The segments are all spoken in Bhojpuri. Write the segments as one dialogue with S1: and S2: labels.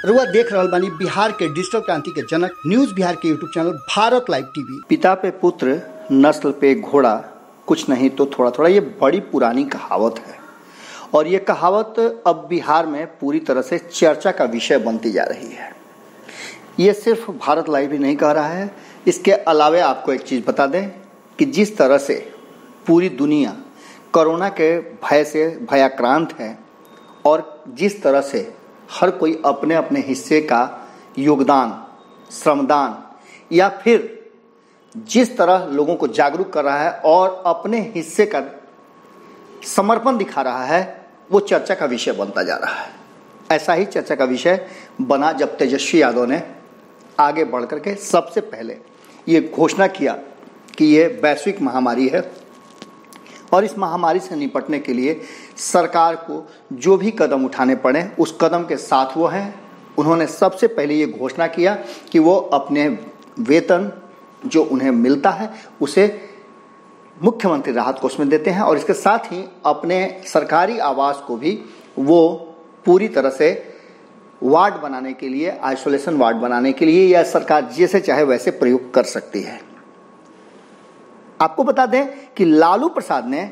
S1: रुआ देख रहल बानी बिहार के डिजिटल क्रांति के जनक न्यूज बिहार के YouTube channel Bharat live TV.
S2: पिता पे पुत्र, नस्ल पे घोड़ा, कुछ नहीं तो थोड़ा थोड़ा, ये बड़ी पुरानी कहावत है और ये कहावत अब बिहार में पूरी तरह से चर्चा का विषय बनती जा रही है। ये सिर्फ भारत लाइव ही नहीं कह रहा है, इसके अलावे आपको एक चीज़ बता दें कि जिस तरह से पूरी दुनिया कोरोना के भय से भयाक्रांत है और जिस तरह से हर कोई अपने अपने हिस्से का योगदान, श्रमदान या फिर जिस तरह लोगों को जागरूक कर रहा है और अपने हिस्से का समर्पण दिखा रहा है, वो चर्चा का विषय बनता जा रहा है। ऐसा ही चर्चा का विषय बना जब तेजस्वी यादव ने आगे बढ़ करके सबसे पहले ये घोषणा किया कि ये वैश्विक महामारी है और इस महामारी से निपटने के लिए सरकार को जो भी कदम उठाने पड़े उस कदम के साथ वो हैं। उन्होंने सबसे पहले ये घोषणा किया कि वो अपने वेतन जो उन्हें मिलता है उसे मुख्यमंत्री राहत कोष में देते हैं और इसके साथ ही अपने सरकारी आवास को भी वो पूरी तरह से वार्ड बनाने के लिए, आइसोलेशन वार्ड बनाने के लिए या सरकार जैसे चाहे वैसे प्रयोग कर सकती है। आपको बता दें कि लालू प्रसाद ने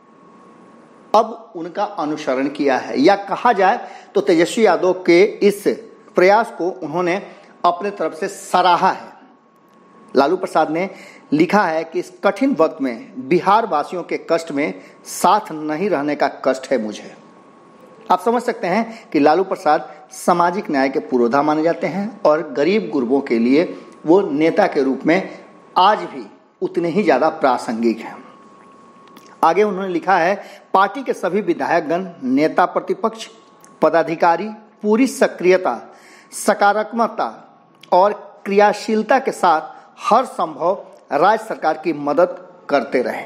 S2: अब उनका अनुसरण किया है या कहा जाए तो तेजस्वी यादव के इस प्रयास को उन्होंने अपने तरफ से सराहा है। लालू प्रसाद ने लिखा है कि इस कठिन वक्त में बिहार वासियों के कष्ट में साथ नहीं रहने का कष्ट है मुझे। आप समझ सकते हैं कि लालू प्रसाद सामाजिक न्याय के पुरोधा माने जाते हैं और गरीब गुरबों के लिए वो नेता के रूप में आज भी उतने ही ज़्यादा प्रासंगिक हैं। आगे उन्होंने लिखा है, पार्टी के सभी विधायकगण, नेता प्रतिपक्ष, पदाधिकारी पूरी सक्रियता, सकारात्मकता और क्रियाशीलता के साथ हर संभव राज्य सरकार की मदद करते रहे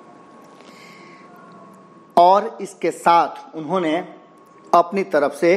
S2: और इसके साथ उन्होंने अपनी तरफ से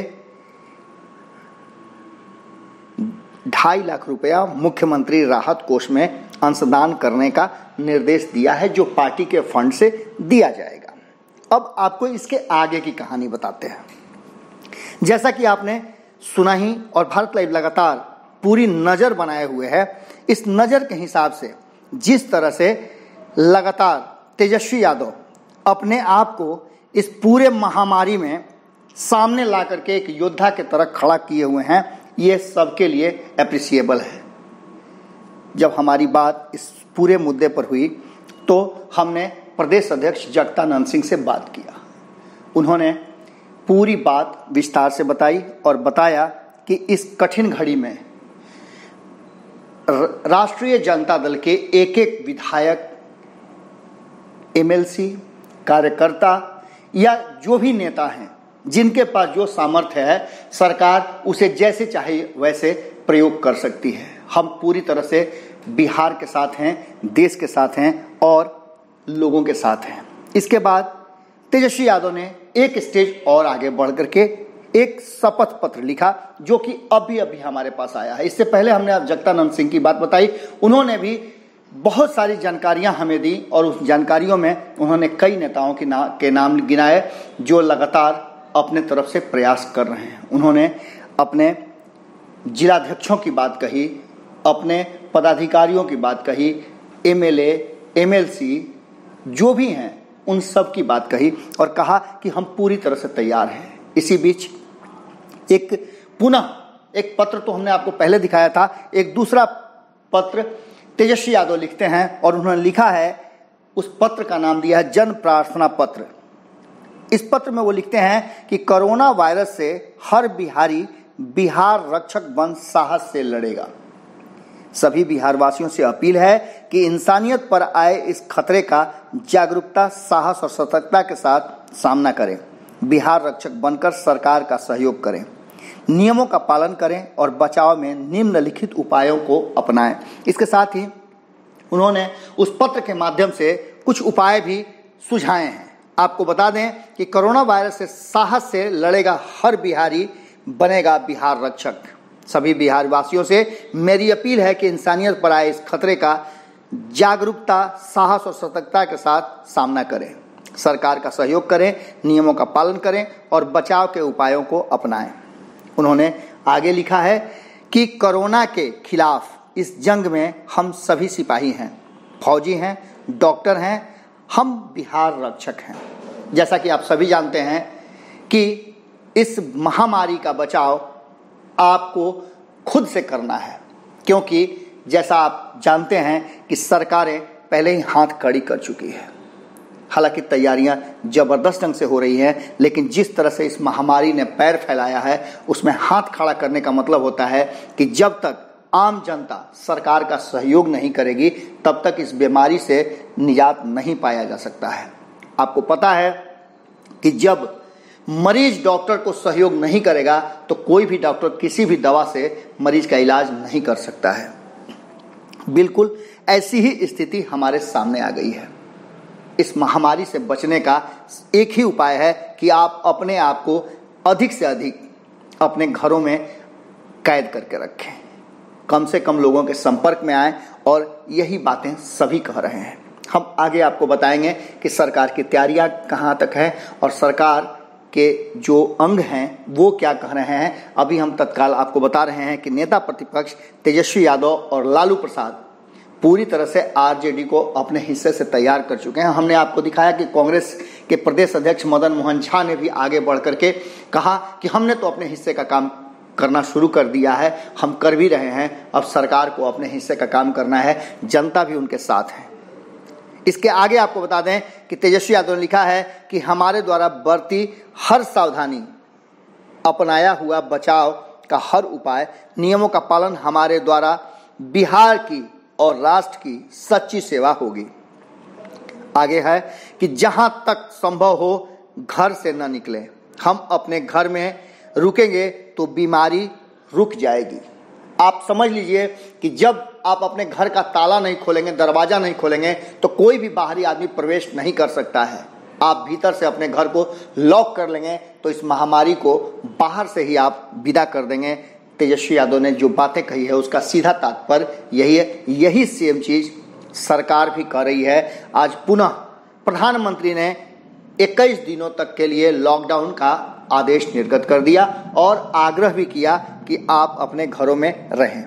S2: 2.5 लाख रुपया मुख्यमंत्री राहत कोष में अंशदान करने का निर्देश दिया है जो पार्टी के फंड से दिया जाएगा। अब आपको इसके आगे की कहानी बताते हैं। जैसा कि आपने सुना ही और भारत लाइव लगातार पूरी नज़र बनाए हुए है, इस नज़र के हिसाब से जिस तरह से लगातार तेजस्वी यादव अपने आप को इस पूरे महामारी में सामने ला करके एक योद्धा की तरह खड़ा किए हुए हैं, ये सबके लिए एप्रिसिएबल है। जब हमारी बात इस पूरे मुद्दे पर हुई तो हमने प्रदेश अध्यक्ष जगतानंद सिंह से बात किया। उन्होंने पूरी बात विस्तार से बताई और बताया कि इस कठिन घड़ी में राष्ट्रीय जनता दल के एक एक विधायक, एमएलसी, कार्यकर्ता या जो भी नेता हैं जिनके पास जो सामर्थ्य है, सरकार उसे जैसे चाहे वैसे प्रयोग कर सकती है। हम पूरी तरह से बिहार के साथ हैं, देश के साथ हैं और लोगों के साथ हैं। इसके बाद तेजस्वी यादव ने एक स्टेज और आगे बढ़ करके एक शपथ पत्र लिखा जो कि अभी हमारे पास आया है। इससे पहले हमने अब जगतानंद सिंह की बात बताई, उन्होंने भी बहुत सारी जानकारियां हमें दी और उस जानकारियों में उन्होंने कई नेताओं के नाम गिनाए जो लगातार अपने तरफ से प्रयास कर रहे हैं। उन्होंने अपने जिलाध्यक्षों की बात कही, अपने पदाधिकारियों की बात कही, एमएलए, एमएलसी जो भी हैं उन सब की बात कही और कहा कि हम पूरी तरह से तैयार हैं। इसी बीच एक पत्र तो हमने आपको पहले दिखाया था, एक दूसरा पत्र तेजस्वी यादव लिखते हैं और उन्होंने लिखा है, उस पत्र का नाम दिया है जन प्रार्थना पत्र। इस पत्र में वो लिखते हैं कि कोरोना वायरस से हर बिहारी बिहार रक्षक बन साहस से लड़ेगा। सभी बिहार वासियों से अपील है कि इंसानियत पर आए इस खतरे का जागरूकता, साहस और सतर्कता के साथ सामना करें। बिहार रक्षक बनकर सरकार का सहयोग करें, नियमों का पालन करें और बचाव में निम्नलिखित उपायों को अपनाएं। इसके साथ ही उन्होंने उस पत्र के माध्यम से कुछ उपाय भी सुझाए हैं। आपको बता दें कि कोरोना वायरस से साहस से लड़ेगा हर बिहारी, बनेगा बिहार रक्षक। सभी बिहार वासियों से मेरी अपील है कि इंसानियत पर आए इस खतरे का जागरूकता, साहस और सतर्कता के साथ सामना करें, सरकार का सहयोग करें, नियमों का पालन करें और बचाव के उपायों को अपनाएं। उन्होंने आगे लिखा है कि कोरोना के खिलाफ इस जंग में हम सभी सिपाही हैं, फौजी हैं, डॉक्टर हैं, हम बिहार रक्षक हैं। जैसा कि आप सभी जानते हैं कि इस महामारी का बचाव आपको खुद से करना है, क्योंकि जैसा आप जानते हैं कि सरकारें पहले ही हाथ खड़ी कर चुकी है। हालांकि तैयारियां जबरदस्त ढंग से हो रही हैं, लेकिन जिस तरह से इस महामारी ने पैर फैलाया है उसमें हाथ खड़ा करने का मतलब होता है कि जब तक आम जनता सरकार का सहयोग नहीं करेगी तब तक इस बीमारी से निजात नहीं पाया जा सकता है। आपको पता है कि जब मरीज डॉक्टर को सहयोग नहीं करेगा तो कोई भी डॉक्टर किसी भी दवा से मरीज का इलाज नहीं कर सकता है। बिल्कुल ऐसी ही स्थिति हमारे सामने आ गई है। इस महामारी से बचने का एक ही उपाय है कि आप अपने आप को अधिक से अधिक अपने घरों में कैद करके रखें, कम से कम लोगों के संपर्क में आएं, और यही बातें सभी कह रहे हैं। हम आगे आपको बताएंगे कि सरकार की तैयारियां कहां तक है और सरकार के जो अंग हैं वो क्या कह रहे हैं। अभी हम तत्काल आपको बता रहे हैं कि नेता प्रतिपक्ष तेजस्वी यादव और लालू प्रसाद पूरी तरह से आरजेडी को अपने हिस्से से तैयार कर चुके हैं। हमने आपको दिखाया कि कांग्रेस के प्रदेश अध्यक्ष मदन मोहन झा ने भी आगे बढ़ करके कहा कि हमने तो अपने हिस्से का काम करना शुरू कर दिया है, हम कर भी रहे हैं, अब सरकार को अपने हिस्से का काम करना है, जनता भी उनके साथ है। इसके आगे आपको बता दें कि तेजस्वी यादव ने लिखा है कि हमारे द्वारा बरती हर सावधानी, अपनाया हुआ बचाव का हर उपाय, नियमों का पालन हमारे द्वारा बिहार की और राष्ट्र की सच्ची सेवा होगी। आगे है कि जहां तक संभव हो घर से न निकलें, हम अपने घर में रुकेंगे तो बीमारी रुक जाएगी। आप समझ लीजिए कि जब आप अपने घर का ताला नहीं खोलेंगे, दरवाजा नहीं खोलेंगे, तो कोई भी बाहरी आदमी प्रवेश नहीं कर सकता है। आप भीतर से अपने घर को लॉक कर लेंगे तो इस महामारी को बाहर से ही आप विदा कर देंगे। तेजस्वी यादव ने जो बातें कही है उसका सीधा तात्पर्य यही है। यही सेम चीज सरकार भी कर रही है। आज पुनः प्रधानमंत्री ने 21 दिनों तक के लिए लॉकडाउन का आदेश निर्गत कर दिया और आग्रह भी किया कि आप अपने घरों में रहें।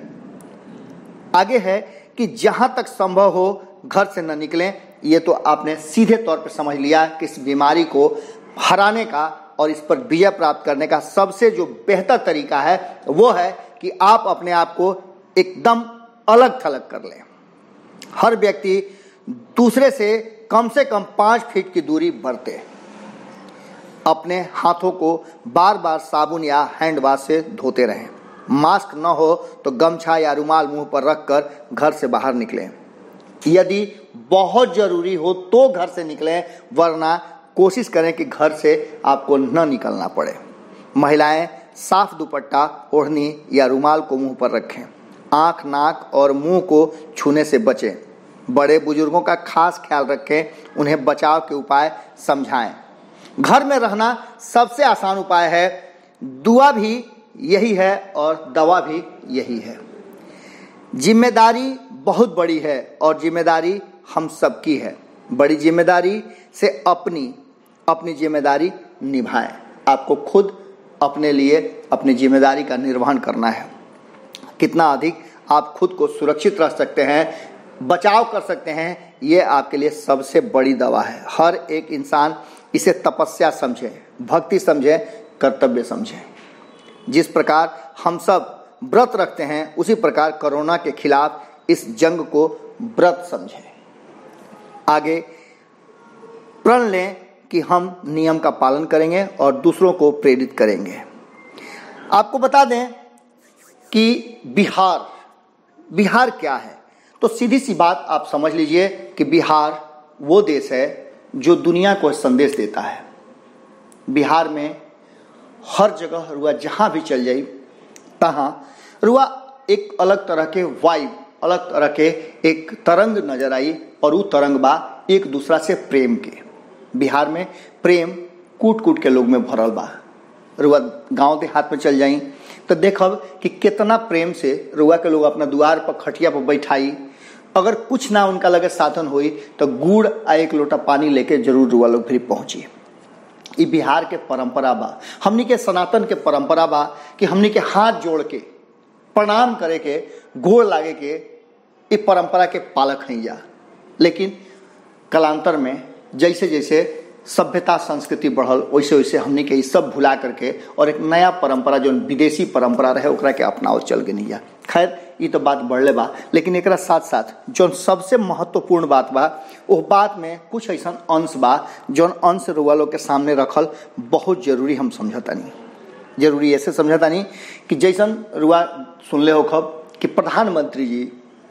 S2: आगे है कि जहां तक संभव हो घर से न निकलें। ये तो आपने सीधे तौर पर समझ लिया कि इस बीमारी को हराने का और इस पर विजय प्राप्त करने का सबसे जो बेहतर तरीका है वो है कि आप अपने आप को एकदम अलग थलग कर लें। हर व्यक्ति दूसरे से कम 5 फीट की दूरी बरते, अपने हाथों को बार बार साबुन या हैंड वॉश से धोते रहें, मास्क न हो तो गमछा या रुमाल मुंह पर रखकर घर से बाहर निकलें। यदि बहुत जरूरी हो तो घर से निकलें, वरना कोशिश करें कि घर से आपको न निकलना पड़े। महिलाएं साफ दुपट्टा, ओढ़नी या रुमाल को मुंह पर रखें। आंख, नाक और मुंह को छूने से बचें। बड़े बुजुर्गों का खास ख्याल रखें, उन्हें बचाव के उपाय समझाएं। घर में रहना सबसे आसान उपाय है। दुआ भी यही है और दवा भी यही है। जिम्मेदारी बहुत बड़ी है और जिम्मेदारी हम सबकी है। बड़ी जिम्मेदारी से अपनी जिम्मेदारी निभाएं। आपको खुद अपने लिए अपनी जिम्मेदारी का निर्वहन करना है। कितना अधिक आप खुद को सुरक्षित रख सकते हैं, बचाव कर सकते हैं, ये आपके लिए सबसे बड़ी दवा है। हर एक इंसान इसे तपस्या समझे, भक्ति समझे, कर्तव्य समझे। जिस प्रकार हम सब व्रत रखते हैं उसी प्रकार कोरोना के खिलाफ इस जंग को व्रत समझें। आगे प्रण लें कि हम नियम का पालन करेंगे और दूसरों को प्रेरित करेंगे। आपको बता दें कि बिहार क्या है, तो सीधी सी बात आप समझ लीजिए कि बिहार वो देश है जो दुनिया को संदेश देता है। बिहार में हर जगह रुआ जहां भी चल जाई तहां रुआ एक अलग तरह के वाइब, अलग तरह के एक तरंग नजर आई और वो तरंग बा एक दूसरा से प्रेम के। बिहार में प्रेम कूट कूट के लोग में भरल बा। रुआ गांव देहात में चल जाई तो देखब कि कितना प्रेम से रुआ के लोग अपना द्वार पर खटिया पर बैठाई। अगर कुछ ना उनका लगे साधन हुई तो गुड़ आ एक लोटा पानी लेके जरूर रुआ लोग फिर पहुंची। ये बिहार के परंपरा बा, हमनी के सनातन के परंपरा बा कि हमनी के हाथ जोड़ के प्रणाम करे के, गोड़ लागे के, ये परंपरा के पालक हैं जा। लेकिन कालांतर में जैसे जैसे सभ्यता संस्कृति बढ़ल वैसे वैसे हमनी के ये सब भुला करके और एक नया परंपरा जो विदेशी परंपरा रहे ओकरा के अपनाओ चल के नहीं जा। खैर ये तो बात बढ़ले बा, लेकिन एकरा साथ साथ जो सबसे महत्वपूर्ण बात बा वो बात में कुछ ऐसा अंश बा जौन अंश रुआ लोग के सामने रखल बहुत जरूरी हम समझतानी। जरूरी ऐसे समझतानी कि जैसन रुआ सुनले हो खब कि प्रधानमंत्री जी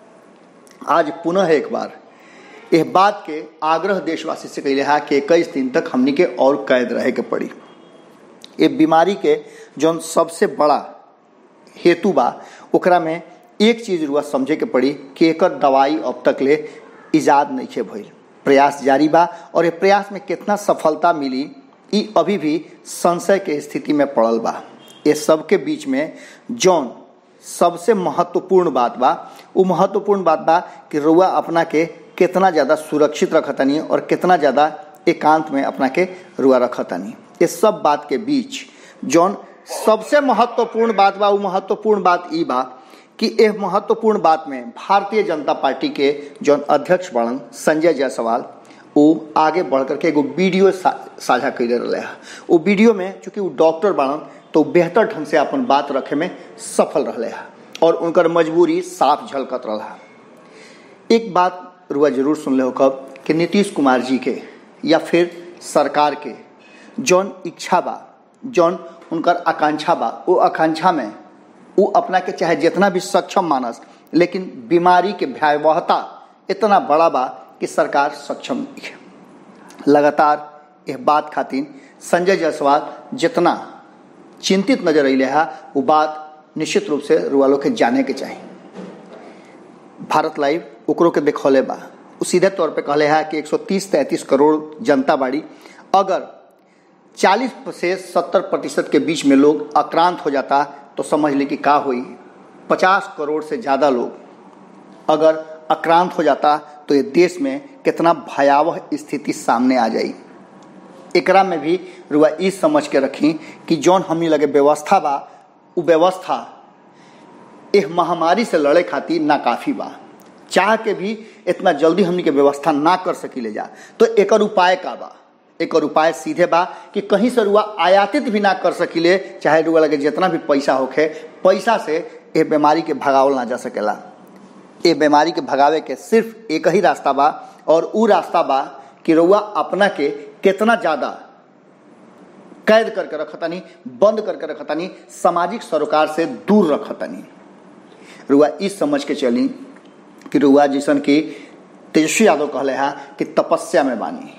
S2: आज पुनः एक बार यह बात के आग्रह देशवासी से कैले है कि 21 दिन तक हमनी के और कैद रहे के पड़ी। ये बीमारी के जौन सबसे बड़ा हेतु बा ओकरा में एक चीज रुआ समझे के पड़ी कि एकर दवाई अब तक ले इजाद नहीं के भइल। प्रयास जारी बा और ये प्रयास में कितना सफलता मिली ये अभी भी संशय के स्थिति में पड़ल बा। ये सबके बीच में जौन सबसे महत्वपूर्ण बात बा वो महत्वपूर्ण बात बा कि रुआ अपना के कितना ज़्यादा सुरक्षित रखतानी और कितना ज़्यादा एकांत में अपना के रुआ रखतानी। ये सब बात के बीच जौन सबसे महत्वपूर्ण बात बा वो महत्वपूर्ण बात ई बा कि यह महत्वपूर्ण बात में भारतीय जनता पार्टी के जौन अध्यक्ष बड़न संजय जायसवाल वो आगे बढ़ करके एगो वीडियो साझा कैले रहे हैं। वो वीडियो में चूँकि वो डॉक्टर बड़न तो बेहतर ढंग से अपन बात रखे में सफल रहे हैं और उनकर मजबूरी साफ झलकत रहा। एक बात रुआ जरूर सुन ले हो कब कि नीतीश कुमार जी के या फिर सरकार के जौन इच्छा बा, जौन उनकर आकांक्षा बा, वो आकांक्षा में वो अपना के चाहे जितना भी सक्षम मानस, लेकिन बीमारी के भयावहता इतना बड़ा बा कि सरकार सक्षम नहीं है। लगातार यह बात खातिर संजय जायसवाल जितना चिंतित नजर अइले है वो बात निश्चित रूप से रुआ लोग के जाने के चाहिए। भारत लाइव ओकरो के देखौले बा, वो सीधे तौर पे कहले है कि 130-33 करोड़ जनता बाड़ी, अगर 40 से 70% के बीच में लोग आक्रांत हो जाता तो समझ ले कि का हुई। 50 करोड़ से ज़्यादा लोग अगर आक्रांत हो जाता तो ये देश में कितना भयावह स्थिति सामने आ जाई। एकरा में भी रुआ ई समझ के रखी कि जौन हमनी लगे व्यवस्था बा वो व्यवस्था इस महामारी से लड़े खातिर नाकाफी बा। चाह के भी इतना जल्दी हमनी के व्यवस्था ना कर सकीले जा तो एकर उपाय का बा। एकर उपाय सीधे बा कि कहीं से रुआ आयातित भी ना कर सकीले, चाहे रुआ लगे जितना भी पैसा होखे, पैसा से ये बीमारी के भगावल ना जा सकेला। ये बीमारी के भगावे के सिर्फ एक ही रास्ता बा और वो रास्ता बा कि रुआ अपना के कितना ज़्यादा कैद करके रखतानी, बंद करके रखतानी, सामाजिक सरोकार से दूर रखतानी। रुआ इस समझ के चली कि रुआ जैसन कि तेजस्वी यादव कहले है कि तपस्या में बानी।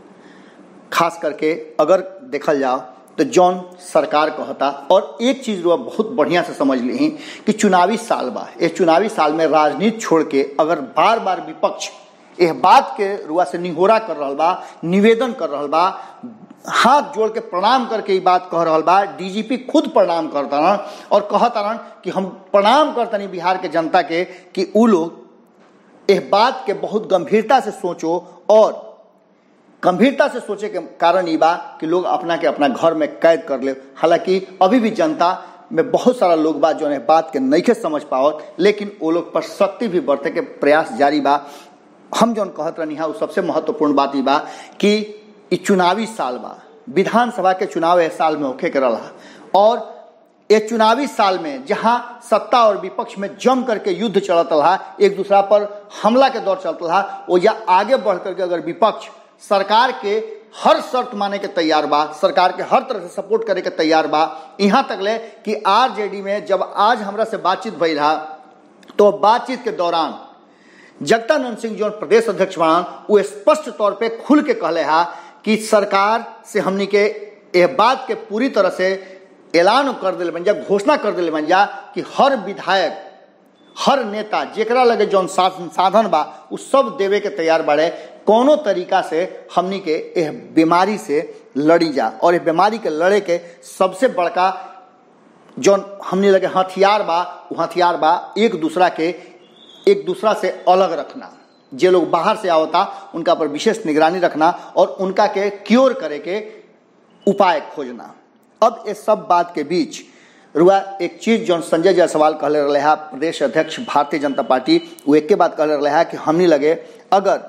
S2: खास करके अगर देखल जाओ तो जौन सरकार कहता, और एक चीज़ रुआ बहुत बढ़िया से समझ ली कि चुनावी साल बा, इस चुनावी साल में राजनीति छोड़ के अगर बार बार विपक्ष यह बात के रुआ से निहोरा कर रहा बा, निवेदन कर रहा बा, हाथ जोड़ के प्रणाम करके ये बात कह रहा बा, डीजीपी खुद प्रणाम करता और कहता कि हम प्रणाम करतनी बिहार के जनता के कि उ लोग इस बात के बहुत गंभीरता से सोचो, और गंभीरता से सोचे के कारण ये बा कि लोग अपना के अपना घर में कैद कर ले। हालांकि अभी भी जनता में बहुत सारा लोग बा जो बात के नहीं समझ पावत, लेकिन वो लोग पर सख्ती भी बरते के प्रयास जारी बा। हम जौन कहत रहनी है वो सबसे महत्वपूर्ण बात ये बा कि ये चुनावी साल बा, विधानसभा के चुनाव इस साल में होखे के रहा, और ये चुनावी साल में जहां सत्ता और विपक्ष में जम करके युद्ध चलत रहा, एक दूसरा पर हमला के दौर चलता रहा, वो या आगे बढ़ करके अगर विपक्ष सरकार के हर शर्त माने के तैयार बा, सरकार के हर तरह से सपोर्ट करे के तैयार बा। यहाँ तक ले कि आरजेडी में जब आज हमरा से बातचीत भइल रहा तो बातचीत के दौरान जगदानंद सिंह जो प्रदेश अध्यक्ष बना वो स्पष्ट तौर पे खुल के कहले हा कि सरकार से हमनी के यह बात के पूरी तरह से ऐलान कर दिले बन जा, घोषणा कर दिले बन जा कि हर विधायक, हर नेता जेकरा लगे जौन साधन बा उ सब देवे के तैयार बाड़े। कोनो तरीका से हमनी के यह बीमारी से लड़ी जा, और इस बीमारी के लड़े के सबसे बड़का जौन हमनी लगे हथियार बा वो हथियार बा एक दूसरा से अलग रखना। जे लोग बाहर से आवता उनका पर विशेष निगरानी रखना और उनका के क्योर करे के उपाय खोजना। अब ये सब बात के बीच रुआ एक चीज जो संजय जायसवाल कहले रहे है, प्रदेश अध्यक्ष भारतीय जनता पार्टी, वो एक के बात कहले रहे है कि हमनी लगे अगर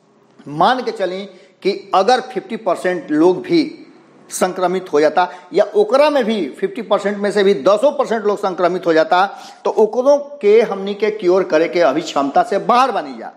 S2: मान के चली कि अगर 50% लोग भी संक्रमित हो जाता या ओकरा में भी 50% में से भी 200% लोग संक्रमित हो जाता तो ओकरों के हमनी के क्योर करे के अभी क्षमता से बाहर बनी जा।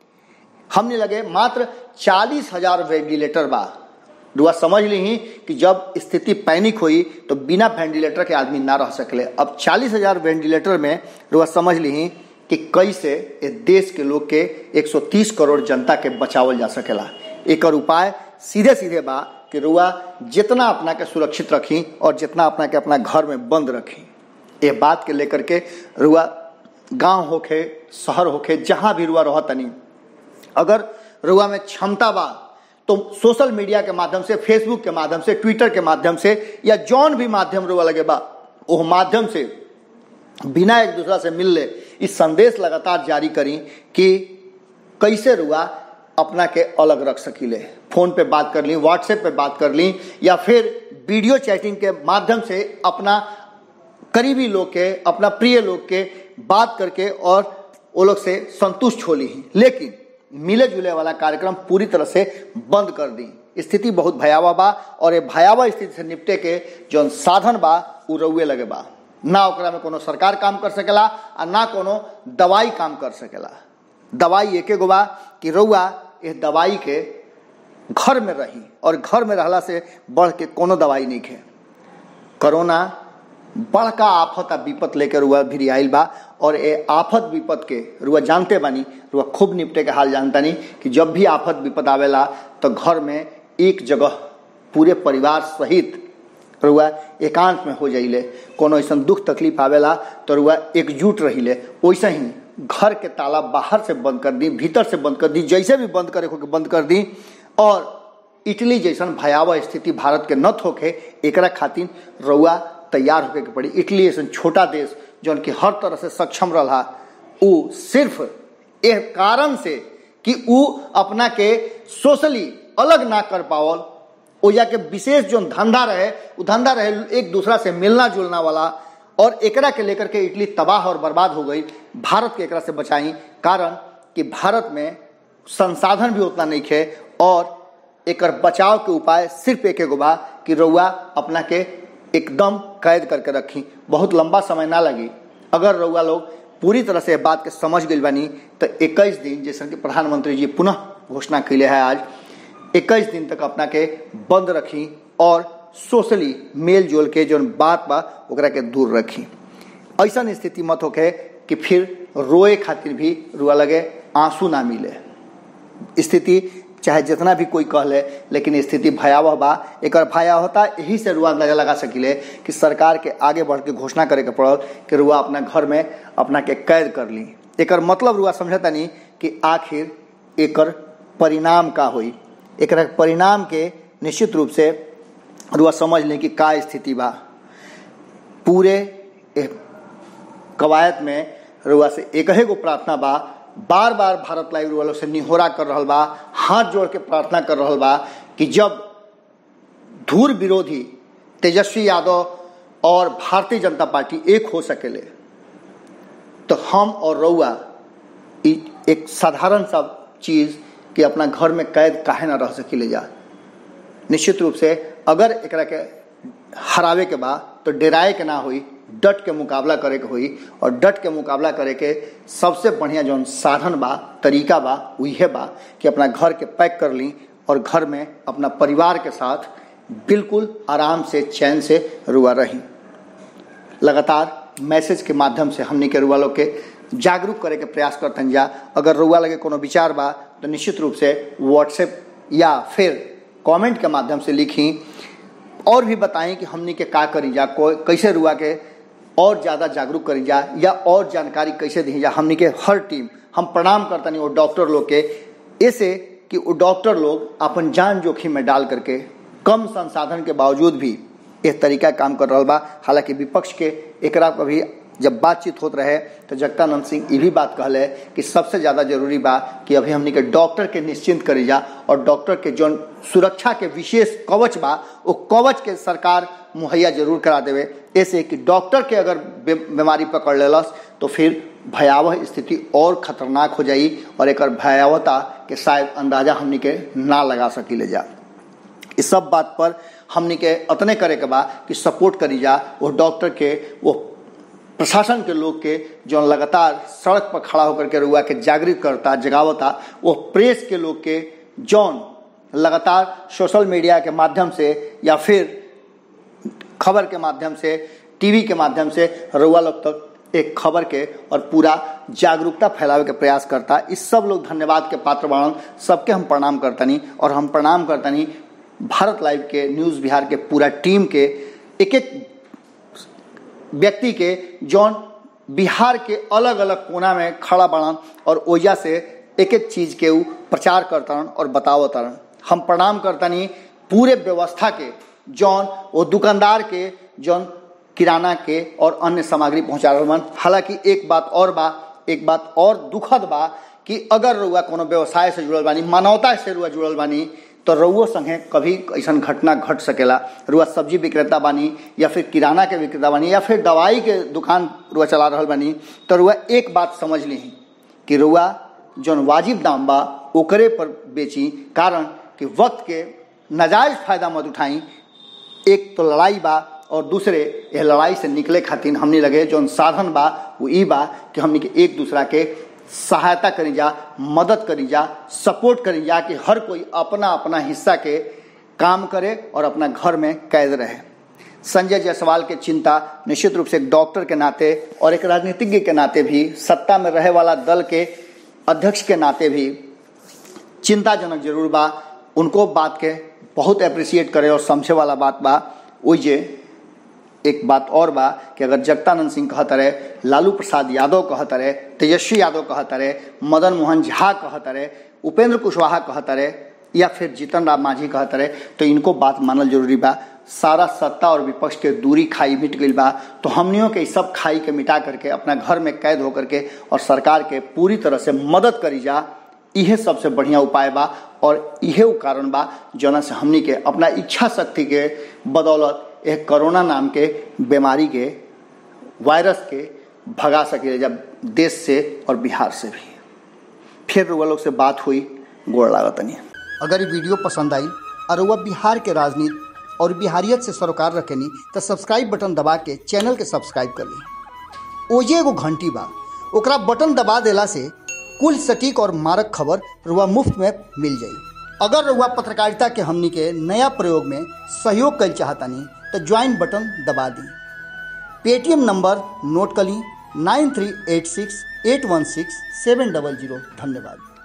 S2: हमने लगे मात्र 40,000 वेंटिलेटर बा। रुआ समझ ली ही कि जब स्थिति पैनिक हुई तो बिना वेंटिलेटर के आदमी ना रह सकले। अब 40,000 वेंटिलेटर में रुआ समझ ली ही कि कैसे इस देश के लोग के 130 करोड़ जनता के बचावल जा सकेला। एक उपाय सीधे सीधे बा कि रुआ जितना अपना के सुरक्षित रखी और जितना अपना के अपना घर में बंद रखी। ये बात के लेकर के रुआ गांव होके शहर होके जहां भी रुआ रह तनी, अगर रुआ में क्षमता बा तो सोशल मीडिया के माध्यम से, फेसबुक के माध्यम से, ट्विटर के माध्यम से या जौन भी माध्यम रुआ लगे बा वो माध्यम से बिना एक दूसरा से मिल ले इस संदेश लगातार जारी करी कि कैसे रुआ अपना के अलग रख सकीले। फोन पे बात कर ली, व्हाट्सएप पे बात कर ली या फिर वीडियो चैटिंग के माध्यम से अपना करीबी लोग के, अपना प्रिय लोग के बात करके और वो लोग से संतुष्ट हो ली। लेकिन मिले जुले वाला कार्यक्रम पूरी तरह से बंद कर दी। स्थिति बहुत भयावह बा और ये भयावह स्थिति से निपटे के जो साधन बा उ रउए लगे बा। ना ओकरा में कोनो सरकार काम कर सकेला और ना कोनो दवाई काम कर सकेला। दवाई एके गो बा कि रउआ इस दवाई के घर में रही और घर में रहला से बढ़ के कोनो दवाई नहीं है। कोरोना बड़का आफत आ विपत लेकर रुआ भी आइल बा और ये आफत विपत के रुआ जानते बानी, रुआ खूब निपटे के हाल जानता नहीं कि जब भी आफत विपत आवेला तो घर में एक जगह पूरे परिवार सहित रुआ एकांत में हो जाइले। कोनो ऐसा दुख तकलीफ आवेला तो रुआ एकजुट रहिले। वैसे ही घर के ताला बाहर से बंद कर दी, भीतर से बंद कर दी, जैसे भी बंद करे होके बंद कर दी। और इटली जैसन भयावह स्थिति भारत के न होके एकरा खातिर रुआ तैयार होके पड़ी। इटली ऐसा छोटा देश जो कि हर तरह से सक्षम रहा, उ सिर्फ एक कारण से कि उ अपना के सोशली अलग ना कर पावल, ओजा के विशेष जो धंधा रहे वो धंधा रहे एक दूसरा से मिलना जुलना वाला, और एकरा के लेकर के इटली तबाह और बर्बाद हो गई। भारत के एकरा से बचाई, कारण कि भारत में संसाधन भी उतना नहीं है और एकर बचाव के उपाय सिर्फ एक गो बा कि रउआ अपना के एकदम कैद करके रखी। बहुत लंबा समय ना लगी। अगर रउआ लोग पूरी तरह से बात के समझ गई बानी तो 21 दिन, जैसे कि प्रधानमंत्री जी पुनः घोषणा कैले है आज, 21 दिन तक अपना के बंद रखी और सोशली मेल जोल के जो बात बा ओकरा के दूर रखी। ऐसा स्थिति मत होके कि फिर रोए खातिर भी रुआ लगे आंसू ना मिले। स्थिति चाहे जितना भी कोई कह ले, लेकिन स्थिति भयावह बा। एक भयावहता यही से रुआ अंदाजा लगा सकिले कि सरकार के आगे बढ़ के घोषणा करे के पड़ल कि रुआ अपना घर में अपना के कैद कर ली। एक मतलब रुआ समझता नहीं कि आखिर एकर परिणाम का हुई। एक परिणाम के निश्चित रूप से रुआ समझ लें कि का स्थिति बा। पूरे कवायद में रुआ से एक ही गो प्रार्थना बा, बार बार भारत लाइव वालों से निहोरा कर रहल बा, हाथ जोड़ के प्रार्थना कर रहल बा कि जब धूर विरोधी तेजस्वी यादव और भारतीय जनता पार्टी एक हो सकेले तो हम और रउआ एक साधारण सा चीज कि अपना घर में कैद काहे ना रह सकीले जा। निश्चित रूप से अगर एकरा के हरावे के बा तो डराए के ना हुई, डट के मुकाबला करे के हुई। और डट के मुकाबला करे के सबसे बढ़िया जो साधन बा, तरीका बा, वही बा कि अपना घर के पैक कर ली और घर में अपना परिवार के साथ बिल्कुल आराम से चैन से रुआ रही। लगातार मैसेज के माध्यम से हमने के रुआ लोग के जागरूक करे के प्रयास करते जा। अगर रुआ लगे कोनो विचार बा तो निश्चित रूप से व्हाट्सएप या फिर कमेंट के माध्यम से लिखी और भी बताएं कि हमने के का करी जा, कैसे रुआ के और ज़्यादा जागरूक करी जा या और जानकारी कैसे दी जा। हमने के हर टीम हम प्रणाम करता नहीं वो डॉक्टर लोग के, ऐसे कि वो डॉक्टर लोग अपन जान जोखिम में डाल करके कम संसाधन के बावजूद भी इस तरीका काम कर रहा बा। हालांकि विपक्ष के एकरा को भी जब बातचीत होत रहे तो जगदानंद सिंह ये भी बात कहले कि सबसे ज़्यादा जरूरी बा कि अभी हमनी के डॉक्टर के निश्चिंत करी जा और डॉक्टर के जो सुरक्षा के विशेष कवच बा वो कवच के सरकार मुहैया जरूर करा देवे। ऐसे कि डॉक्टर के अगर बीमारी पकड़ लेलस तो फिर भयावह स्थिति और खतरनाक हो जाई और एक भयावहता के शायद अंदाजा हमनी के ना लगा सकी ले जा। इस सब बात पर हमनी के अतने करे के बा कि सपोर्ट करी जा वो डॉक्टर के, वो प्रशासन के लोग के जो लगातार सड़क पर खड़ा होकर के रुआ के जागृत करता जगावता, वो प्रेस के लोग के जौन लगातार सोशल मीडिया के माध्यम से या फिर खबर के माध्यम से टीवी के माध्यम से रुआ लोग तक एक खबर के और पूरा जागरूकता फैलावे के प्रयास करता। इस सब लोग धन्यवाद के पात्र बाणन, सबके हम प्रणाम करतनी और हम प्रणाम करतनी भारत लाइव के न्यूज़ बिहार के पूरा टीम के एक एक व्यक्ति के जौन बिहार के अलग अलग कोना में खड़ा बाणन और ओजा से एक एक चीज़ के ऊ प्रचार करतन और बतावतन। हम प्रणाम करतनी पूरे व्यवस्था के जौन वो दुकानदार के जौन किराना के और अन्य सामग्री पहुँचा रहल। हालांकि एक बात और दुखद बा कि अगर रउआ कोनो व्यवसाय से जुड़ल बानी, मानवता से रउआ जुड़ल बानी तो रउओ संगे कभी ऐसा घटना घट सकेला। रुआ सब्जी विक्रेता बानी या फिर किराना के विक्रेता बानी या फिर दवाई के दुकान रुआ चला रहल बानी तो रुआ एक बात समझ ली कि रुआ जौन वाजिब दाम बा ओकरे पर बेची, कारण कि वक्त के नाजायज फायदा मत उठाई। एक तो लड़ाई बा और दूसरे यह लड़ाई से निकले खातिर हमने लगे जौन साधन बा वो ई बा कि हमने के एक दूसरा के सहायता करी जा, मदद करी जा, सपोर्ट करी जा कि हर कोई अपना अपना हिस्सा के काम करे और अपना घर में कैद रहे। संजय जायसवाल के चिंता निश्चित रूप से एक डॉक्टर के नाते और एक राजनीतिज्ञ के नाते भी, सत्ता में रहे वाला दल के अध्यक्ष के नाते भी चिंताजनक जरूर बा। उनको बात के बहुत अप्रिशिएट करे और समझे वाला बात बा। ओइजे एक बात और बा कि अगर जगदानंद सिंह कहत रहे, लालू प्रसाद यादव कहत रहे, तेजस्वी यादव कहत रहे, मदन मोहन झा कहत रहे, उपेंद्र कुशवाहा कहत रहे या फिर जीतन राम मांझी कहत रहे तो इनको बात मानल जरूरी बा। सारा सत्ता और विपक्ष के दूरी खाई मिट गई बा तो हमनियों के सब खाई के मिटा करके अपना घर में कैद होकर के और सरकार के पूरी तरह से मदद करी जा। यह सबसे बढ़िया उपाय बा और यह कारण बा जना से हमनी के अपना इच्छा शक्ति के बदौलत एक कोरोना नाम के बीमारी के वायरस के भगा सके जब देश से और बिहार से भी। फिर रुआ लोग से बात हुई, गोड़ लागतनी।
S1: अगर ये वीडियो पसंद आई और रुआ बिहार के राजनीति और बिहारियत से सरोकार रखेनी तो सब्सक्राइब बटन दबा के चैनल के सब्सक्राइब कर ली। ओजे एगो घंटी बा, ओकरा बटन दबा देला से कुल सटीक और मारक खबर रुआ मुफ्त में मिल जाई। अगर रुआ पत्रकारिता के हमनी के नया प्रयोग में सहयोग कर चाहतानी तो ज्वाइन बटन दबा दी। पेटीएम नंबर नोट कर ली 9386816700। धन्यवाद।